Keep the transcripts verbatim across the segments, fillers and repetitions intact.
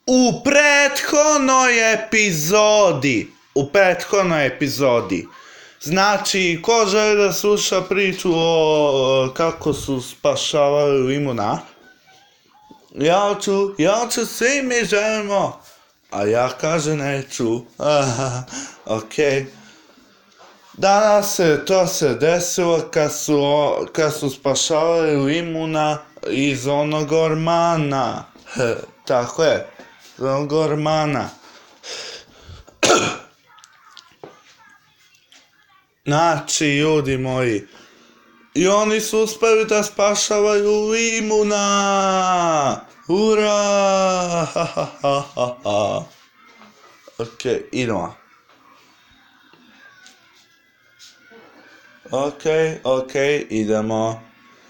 U prethodnoj epizodi, u prethodnoj epizodi, znači, ko želi da sluša priču o kako su spašavali limuna, ja ću, ja ću, svi mi želimo, a ja kažem neću, aha, okej. Danas se, to se desilo kad su, kad su spašavali limuna iz onog ormana, tako je, iz onog ormana. Znači, ljudi moji, i oni su uspeli da spašavaju limuna! Ura! Ha, ha, ha, ha, ha. Okej, idemo. Okej, okej, idemo.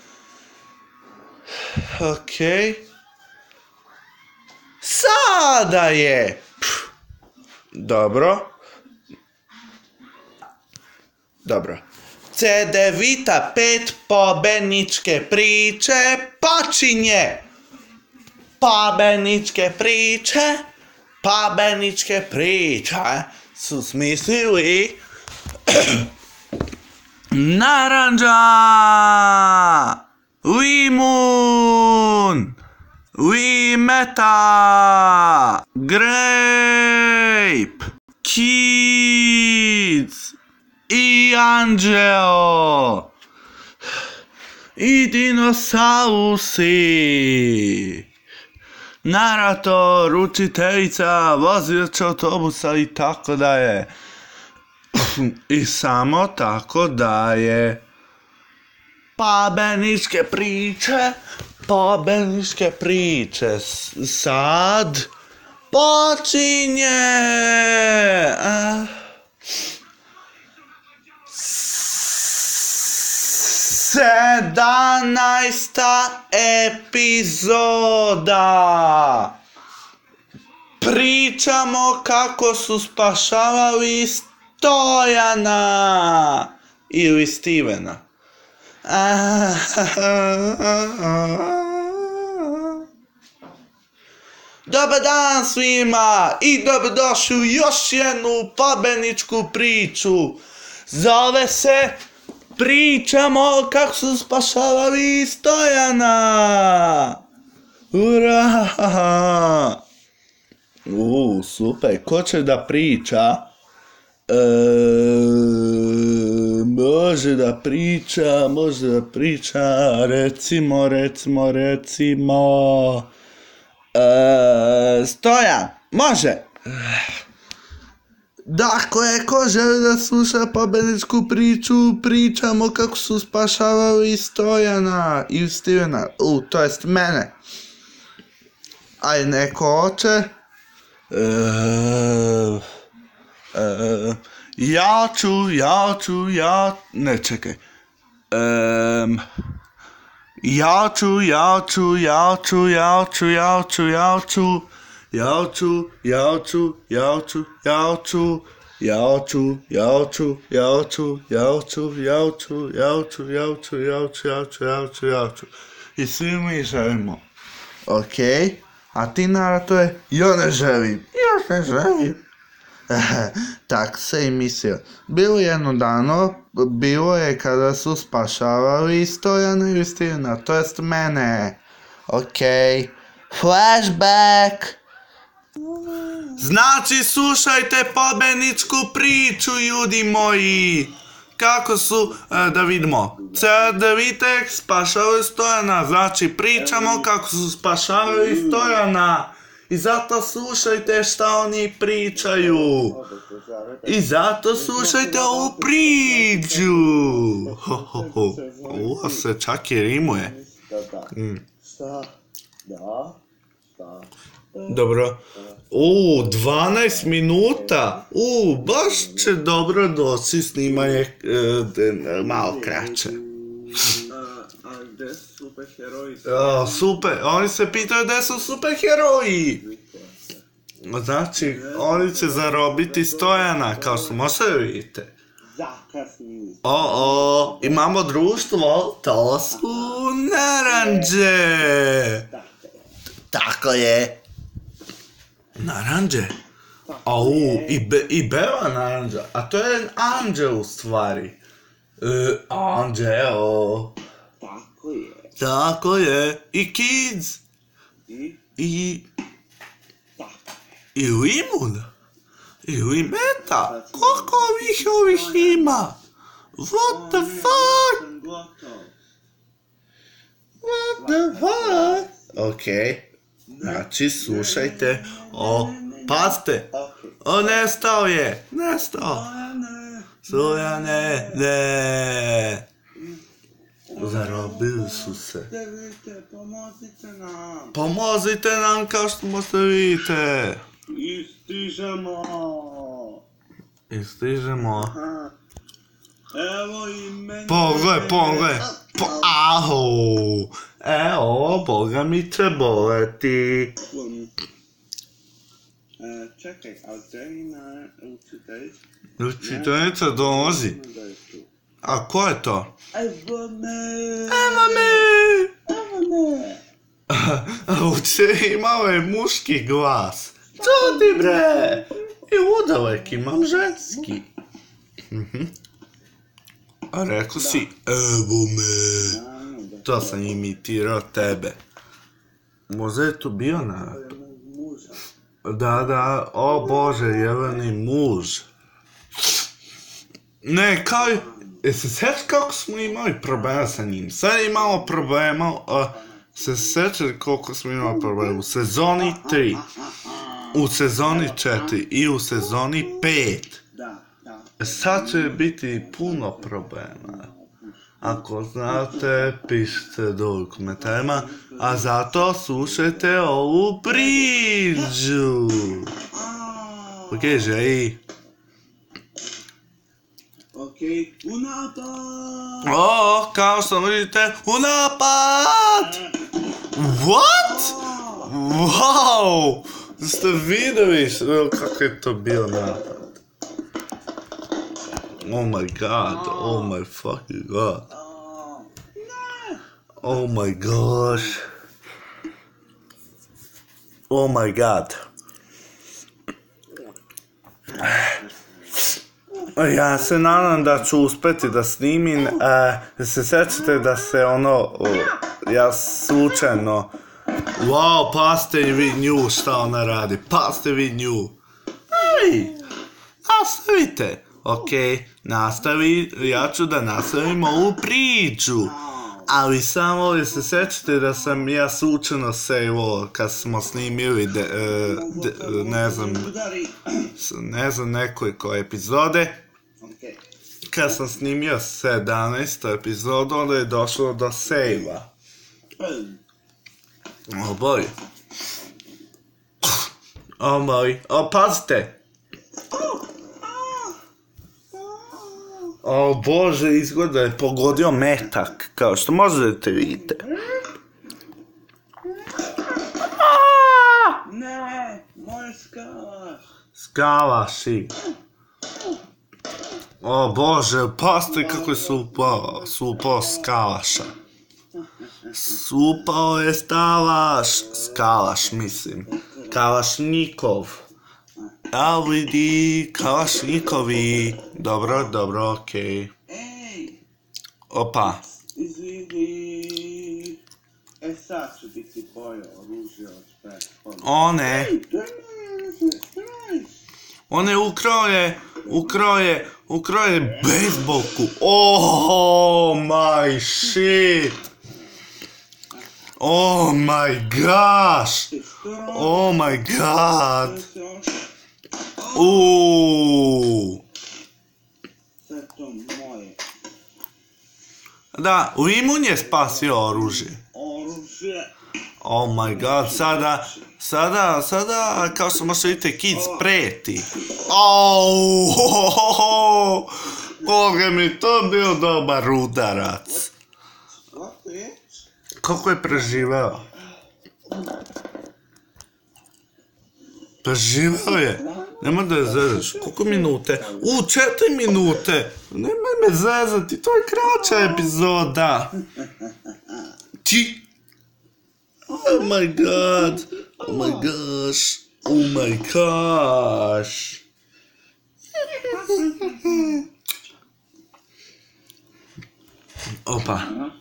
Okej. Sada je! Pff. Dobro. Dobro. C devet pet pobedničke priče počinje. Pobedničke priče, pobedničke priče su smislili naranđa, limun, limeta, grape, kids i anđeo i dinosausi. Narator, učiteljica, vozač autobusa i tako dalje. I samo tako dalje. Pobedničke priče, pobedničke priče. Sad počinje. A... Sedanaesta epizoda. Pričamo kako su spašavali Stojana ili Stevena. Dobar dan svima i dobrodošli u još jednu pobedničku priču. Zove se Pričamo kako su spašavali Stojana. Ura! Uuu, super. Ko će da priča? E, može da priča, može da priča. Recimo, recimo, recimo. E, Stojan, može. Dakle, ko želi da sluša pobedničku priču, pričamo kako su spašavali Stojana i Stevena, u, to jest mene. Aj, neko hoće? E, e, ja ću, ja ću, ja... Ne, čekaj. E, ja ću, ja ću, ja ću, ja ću, ja ću, ja ću... Ja ću, ja ću, ja ću, ja ću, ja ću, ja ću, ja ću, ja ću, ja ću, ja ću, ja ću, ja ću, ja ću, ja ću, ja ću. I svi mi želimo. Okej, a ti naratuje, ja ne želim, ja ne želim. Tak se i mislio. Bilo jedno dano, bilo je kada su spašavali Stojana i Stevena, to jest mene. Okej, flashback. Znači, slušajte pobedničku priču, ljudi moji. Kako su, da vidimo, C devet spašavali Stojana, znači pričamo kako su spašavali Stojana. I zato slušajte šta oni pričaju. I zato slušajte ovu priču. Ho, ho, ho. Ovo se čak i rimuje. Mm. Dobro. U, dvanaest minuta. U, baš će dobro doći snimanje e, malo kraće. A gde su superheroji? O, super, oni se pitaju gde su superheroji. Znači, oni će zarobiti Stojana, kao što možete vidite. O, o, imamo društvo, to su naranđe. Tako je. Naranđe? Au, i, be, i bela naranđa, a to je anđel u stvari. E, anđeo. Tako je. Tako je. I kids. I? I... Tako. I limun. I limeta. Koliko ovih ovih ima? What the fuck? Sam gotov. What the fuck? Okej. Znači, slušajte. O, pazite. Okej. O, nestao je. Nestao. Ne. Sojane, ne. Zarobili su se. Vidite, pomozite nam. Pomozite nam kao što možete vidite. I stižemo. I stižemo. Aha. Evo i meni. Pogledaj, pogledaj. Po, ahu. Evo, boga mi će boleti. Um, e, čekaj, ali Trina učiteljica? Učiteljica dolazi. Da je tu. A ko je to? Evo me! Evo me! Evo me! A učitelj imao je muški glas. Čuti bre! I udalek imam ženski. Mhm. A rekao si, evo me. Ano, da To sam imitirao tebe. Možda je to bio na... je mog muža. Da, da, o Bože, Jeleni muž. Ne, kao i... E se sjećaš kako smo imali problema sa njim? Sad imamo problema, a se sjećaš koliko smo imali problema? U sezoni tri, u sezoni četiri i u sezoni pet. Da, da. Sad će biti puno problema. Ako znate, pišite dole u komentarima, a zato slušajte ovu priču. Ok, želi. Okej, u napad! O, kao što vidite, u napad! What? Wow! Ste vidjeli kako je to bio napad? Oh my god, oh my fucking god. Oh my gosh. Oh my god. Ja se nadam da ću uspjeti da snimim, e, se sjećate da se ono, o, ja slučajno, wow, pazite vi nju šta ona radi, pazite vi nju. Ej, nastavite, ok, nastavi, ja ću da nastavim ovu priču. Ali samo li se sjećate da sam ja slučajno sejvo kad smo snimili, de, e, de, ne znam, ne znam nekoliko epizode. Kad sam snimio sedamnaestu epizodu, onda je došlo do sejva. O boj. O moj, o pazite. O Bože, izgleda je pogodio metak, kao što možete vidite. Ne, moj skalaš. Skalaši. O Bože, pazite kako je supao, supao skalaša. Supao je stalaš, skalaš mislim, kalašnikov. A vidi, kalašnikovi. Dobro, dobro, okej. Ej, Opa. izvidi. E sad ću biti bojo oružje od prethodno. One, Ej, to je moj, one ukrao je, ukrao je, ukrao je bejsbolku. Oh my shit. Oh my gosh. Oh my god. Uuuu. Sve to moje. Da, Limun je spasio oružje. Oružje. Oh my god, sada, sada, sada, kao što možete vidjeti, Kids preti. Auuu, ho, ho, ho. Koga mi to bio dobar udarac. Kako je? Kako je preživeo? Preživeo je. Nemoj da je zezaš. Koliko minute? U, četiri minute. Nemoj me zezati, to je kraća epizoda. Ti. Oh my god. Oh my gosh. Oh my gosh. Opa.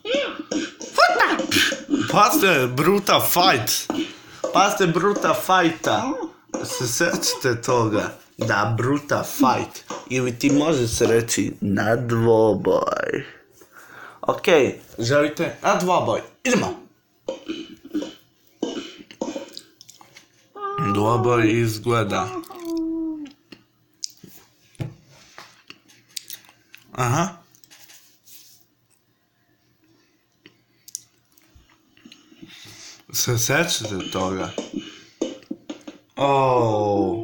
Pazite, brutal fight. Pazite, brutal fighta. Se sjećate toga? Da, brutal fight. Ili ti može se reći na dvoboj. Okej, želite na dvoboj. Idemo. Dvoboj izgleda. Aha. Se sjećate toga? Oh.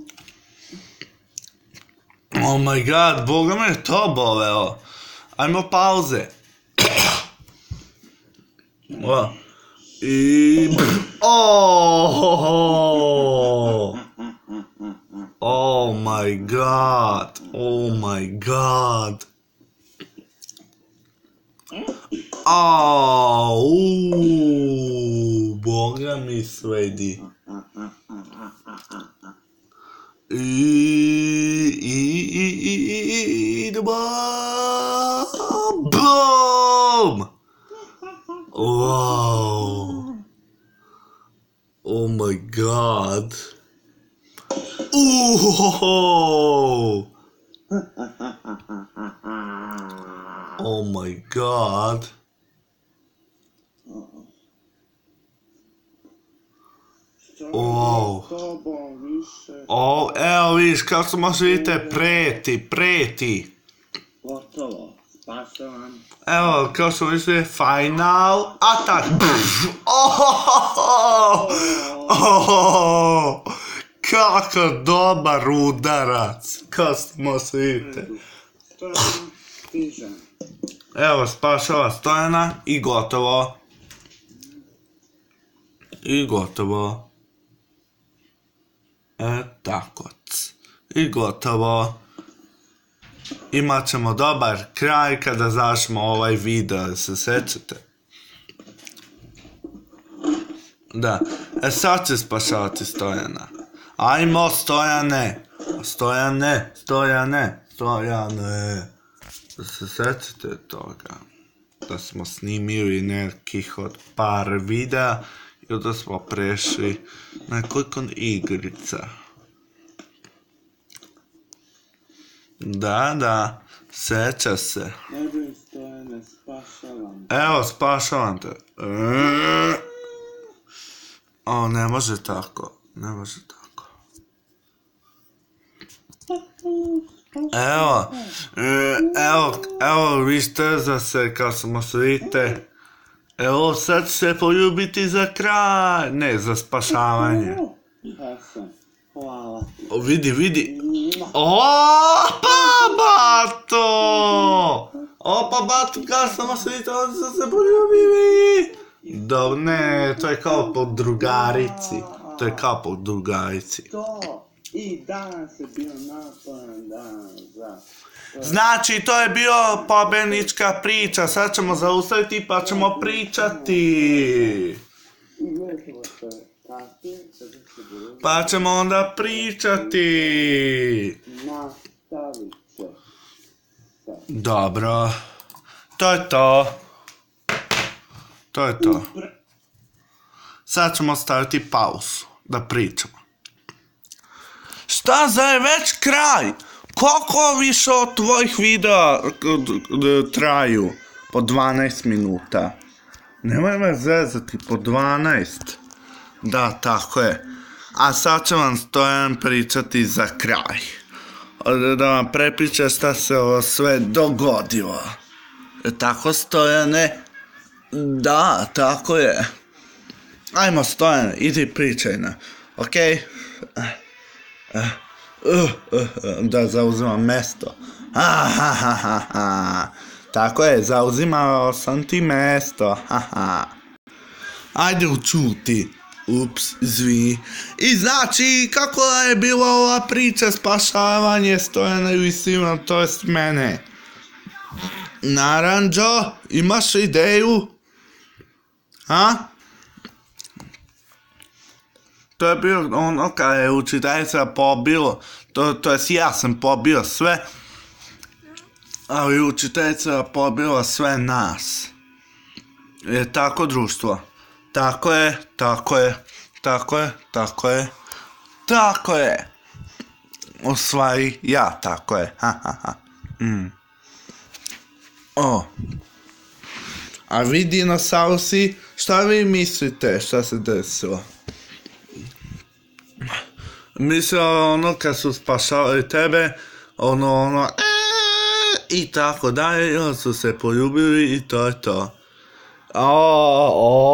Oh my god, boga me je to boleo. Ajmo pauze. Oh. I... Oh. Oh my god. Oh my god. Oh. Uuu. Boga mi svedi. I... I... I... I... I... Idemo. Boom. Wow. Oh my god. Ooh. Oh my god. Wow. Oh, evo vidiš kako se može vidite preti, preti. Gotovo, spašavam. Evo, kao što vidite, final attack. Oh, oh, kakav dobar udarac. Kao što može vidite. Stojan, stižem. Evo, spašava Stojana i gotovo. I gotovo. E, tako. I gotovo. Imat ćemo dobar kraj kada završimo ovaj video, se sjećate? Da. E sad će spašavati Stojana. Ajmo Stojane. Stojane, Stojane, Stojane. Da se sjećate toga? Da smo snimili nekih od par videa i da smo prešli nekoliko igrica. Da, da, sjeća se. Ne bih Stojane, spašavam. Evo, spašavam te. O, ne može tako, ne može tako. Evo, evo, evo, vidite za se kad smo se vidite. Evo, sad će se poljubiti za kraj, ne, za spašavanje. Hasan, hvala ti. O, vidi, vidi. Opa, bato! Opa, bato, kad smo se vidite, onda smo se poljubili. Dobro, ne, to je kao po drugarici. To je kao po drugarici. To, i danas je bio naporan dan za... Znači, to je bio pobjednička priča, sad ćemo zaustaviti pa ćemo pričati. I gotovo se kasnije, kada se bude... Pa ćemo onda pričati. Nastavit će se. Dobro, to je to. To je to. Sad ćemo staviti pauzu, da pričamo. Šta za je već kraj? Koliko više od tvojih videa traju? Po dvanaest minuta. Nemoj me zezati, po dvanaest. Da, tako je. A sad će vam Stojan pričati za kraj. Da vam prepriča šta se ovo sve dogodilo. Je tako, Stojane? Da, tako je. Ajmo, Stojan, idi pričaj na. Okej? Da zauzimam mesto. Tako je, zauzimao sam ti mesto. Ajde učuti. Ups, zvi. I znači, kako je bila ova priča spašavanje Stojana i svima, to jest mene? Naranđo, imaš ideju? A? to je bio ono kada je učiteljica pobilo, to, to jest ja sam pobio sve, ali učiteljica pobila sve nas. Je tako društvo? Tako je, tako je, tako je, tako je, tako je. U stvari, ja, tako je, ha, ha, ha. Mm. O. A vi dinosausi, šta vi mislite šta se desilo? Mislio ono kad su spašavali tebe, ono ono ee, i tako dalje, i onda su se poljubili i to je to. O,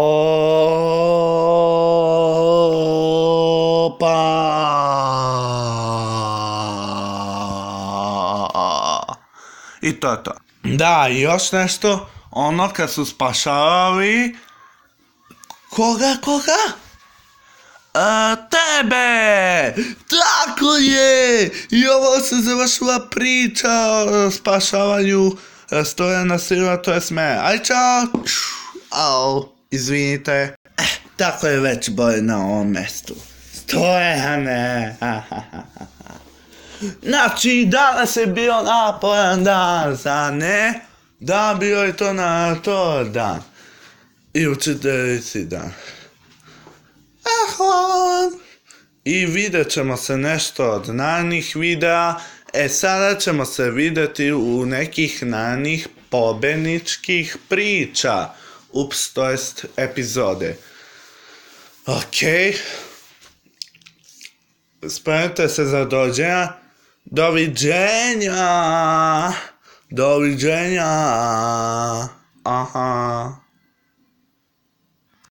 o, pa. I to je to. Da, i još nešto, ono kad su spašavali... Koga, koga? A, tebe! Tako je! I ovo se završila priča o spašavanju Stojana Silva, to je sme. Aj, čao! Au, izvinite. Eh, tako je već bolje na ovom mjestu. Stojane! Znači, danas je bio naporan dan, za ne? Da, bio je to na to dan. I učiteljici dan. A hvala. I vidjet ćemo se nešto od narednih videa. E sada ćemo se vidjeti u nekih narednih pobedničkih priča. Ups, to jest epizode. Okej. Spremite se za dođenja. Doviđenja. Doviđenja. Aha.